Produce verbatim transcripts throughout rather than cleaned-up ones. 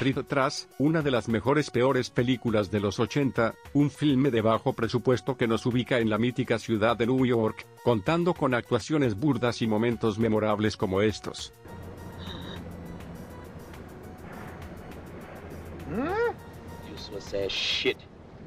Street Trash, una de las mejores peores películas de los ochenta, un filme de bajo presupuesto que nos ubica en la mítica ciudad de New York, contando con actuaciones burdas y momentos memorables como estos. Useless ass shit.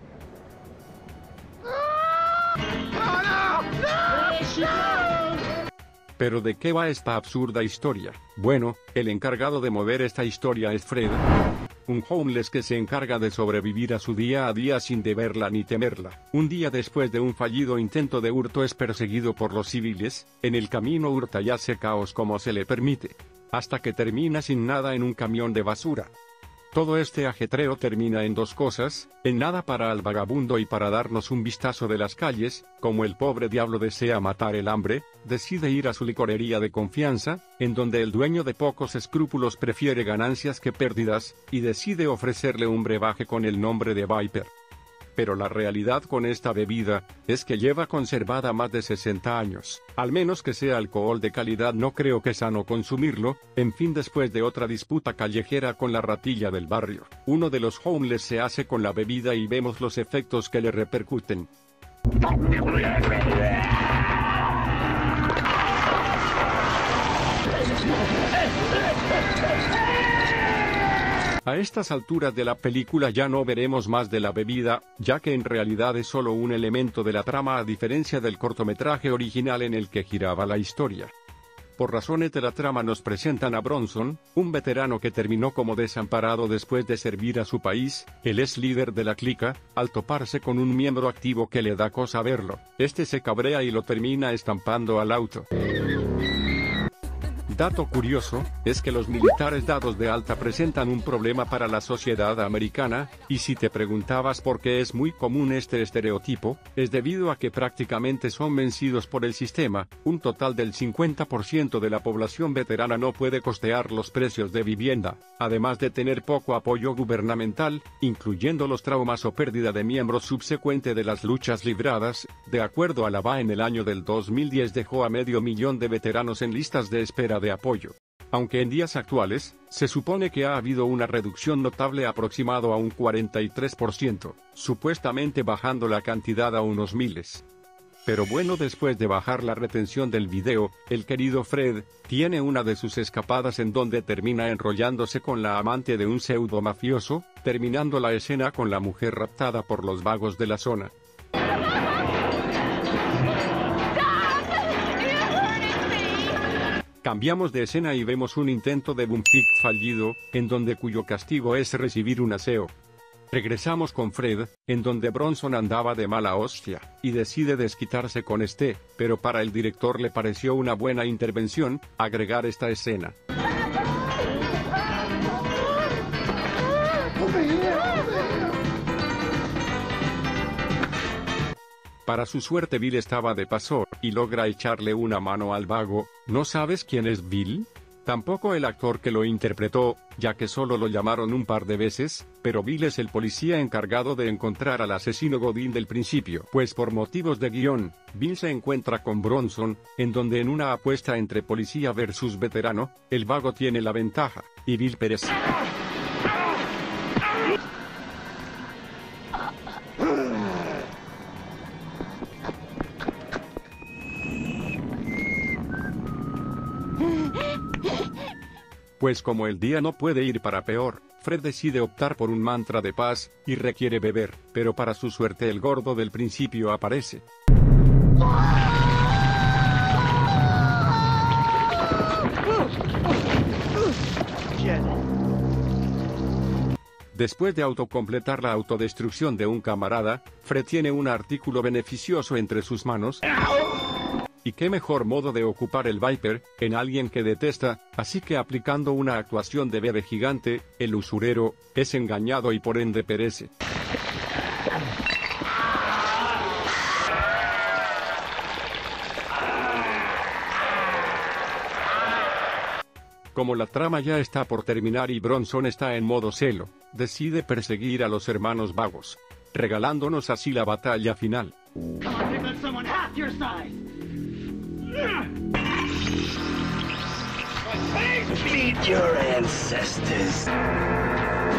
¿Pero de qué va esta absurda historia? Bueno, el encargado de mover esta historia es Fred, un homeless que se encarga de sobrevivir a su día a día sin deberla ni temerla. Un día después de un fallido intento de hurto es perseguido por los civiles, en el camino hurta y hace caos como se le permite, hasta que termina sin nada en un camión de basura. Todo este ajetreo termina en dos cosas, en nada para el vagabundo y para darnos un vistazo de las calles, como el pobre diablo desea matar el hambre, decide ir a su licorería de confianza, en donde el dueño de pocos escrúpulos prefiere ganancias que pérdidas, y decide ofrecerle un brebaje con el nombre de Viper. Pero la realidad con esta bebida, es que lleva conservada más de sesenta años. Al menos que sea alcohol de calidad, no creo que sano consumirlo. En fin, después de otra disputa callejera con la ratilla del barrio, uno de los homeless se hace con la bebida y vemos los efectos que le repercuten. A estas alturas de la película ya no veremos más de la bebida, ya que en realidad es solo un elemento de la trama a diferencia del cortometraje original en el que giraba la historia. Por razones de la trama nos presentan a Bronson, un veterano que terminó como desamparado después de servir a su país. Él es líder de la clica, al toparse con un miembro activo que le da cosa verlo, este se cabrea y lo termina estampando al auto. Dato curioso, es que los militares dados de alta presentan un problema para la sociedad americana, y si te preguntabas por qué es muy común este estereotipo, es debido a que prácticamente son vencidos por el sistema. Un total del cincuenta por ciento de la población veterana no puede costear los precios de vivienda, además de tener poco apoyo gubernamental, incluyendo los traumas o pérdida de miembros subsecuente de las luchas libradas. De acuerdo a la B A, en el año del dos mil diez dejó a medio millón de veteranos en listas de espera de apoyo. Aunque en días actuales, se supone que ha habido una reducción notable aproximado a un cuarenta y tres por ciento, supuestamente bajando la cantidad a unos miles. Pero bueno, después de bajar la retención del video, el querido Fred tiene una de sus escapadas en donde termina enrollándose con la amante de un pseudo mafioso, terminando la escena con la mujer raptada por los vagos de la zona. Cambiamos de escena y vemos un intento de boomfight fallido, en donde cuyo castigo es recibir un aseo. Regresamos con Fred, en donde Bronson andaba de mala hostia, y decide desquitarse con este, pero para el director le pareció una buena intervención, agregar esta escena. Para su suerte Bill estaba de paso, y logra echarle una mano al vago. ¿No sabes quién es Bill? Tampoco el actor que lo interpretó, ya que solo lo llamaron un par de veces, pero Bill es el policía encargado de encontrar al asesino Godín del principio. Pues por motivos de guión, Bill se encuentra con Bronson, en donde en una apuesta entre policía versus veterano, el vago tiene la ventaja, y Bill perece. Pues como el día no puede ir para peor, Fred decide optar por un mantra de paz, y requiere beber, pero para su suerte el gordo del principio aparece. Después de autocompletar la autodestrucción de un camarada, Fred tiene un artículo beneficioso entre sus manos. Y qué mejor modo de ocupar el Viper, en alguien que detesta, así que aplicando una actuación de bebé gigante, el usurero, es engañado y por ende perece. Como la trama ya está por terminar y Bronson está en modo celo, decide perseguir a los hermanos vagos, regalándonos así la batalla final. Meet your ancestors.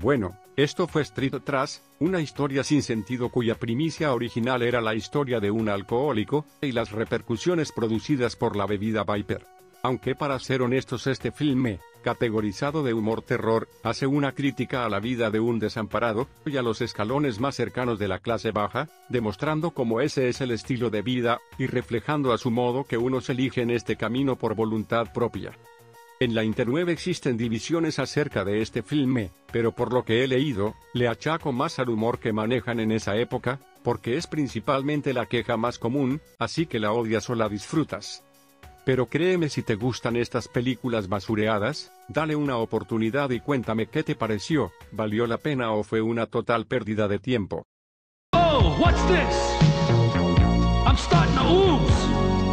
Bueno, esto fue Street Trash, una historia sin sentido cuya primicia original era la historia de un alcohólico, y las repercusiones producidas por la bebida Viper. Aunque para ser honestos este filme, categorizado de humor terror, hace una crítica a la vida de un desamparado, y a los escalones más cercanos de la clase baja, demostrando cómo ese es el estilo de vida, y reflejando a su modo que unos eligen este camino por voluntad propia. En la interweb existen divisiones acerca de este filme, pero por lo que he leído, le achaco más al humor que manejan en esa época, porque es principalmente la queja más común, así que la odias o la disfrutas. Pero créeme, si te gustan estas películas basureadas, dale una oportunidad y cuéntame qué te pareció, ¿valió la pena o fue una total pérdida de tiempo? Oh, what's this? I'm starting to ooze.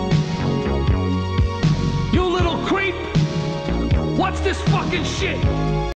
You little creep! What's this fucking shit?